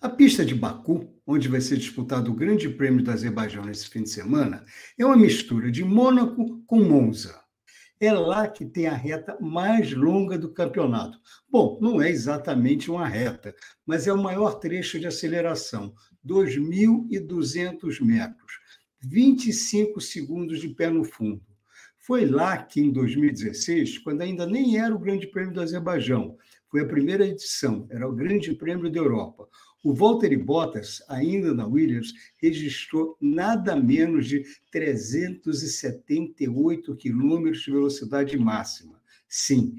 A pista de Baku, onde vai ser disputado o Grande Prêmio do Azerbaijão nesse fim de semana, é uma mistura de Mônaco com Monza. É lá que tem a reta mais longa do campeonato. Bom, não é exatamente uma reta, mas é o maior trecho de aceleração, 2.200 metros, 25 segundos de pé no fundo. Foi lá que, em 2016, quando ainda nem era o Grande Prêmio do Azerbaijão, foi a primeira edição, era o Grande Prêmio da Europa. O Valtteri Bottas, ainda na Williams, registrou nada menos de 378 quilômetros de velocidade máxima. Sim,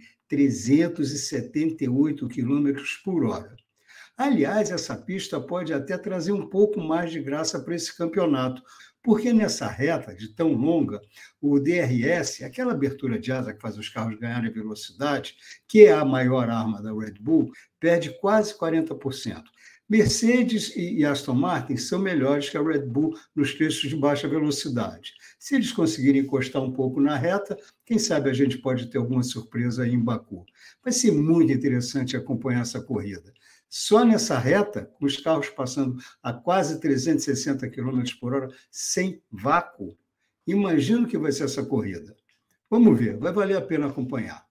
378 quilômetros por hora. Aliás, essa pista pode até trazer um pouco mais de graça para esse campeonato, porque nessa reta de tão longa, o DRS, aquela abertura de asa que faz os carros ganharem velocidade, que é a maior arma da Red Bull, perde quase 40%. Mercedes e Aston Martin são melhores que a Red Bull nos trechos de baixa velocidade. Se eles conseguirem encostar um pouco na reta, quem sabe a gente pode ter alguma surpresa aí em Baku. Vai ser muito interessante acompanhar essa corrida. Só nessa reta, com os carros passando a quase 360 km por hora, sem vácuo, imagino que vai ser essa corrida. Vamos ver, vai valer a pena acompanhar.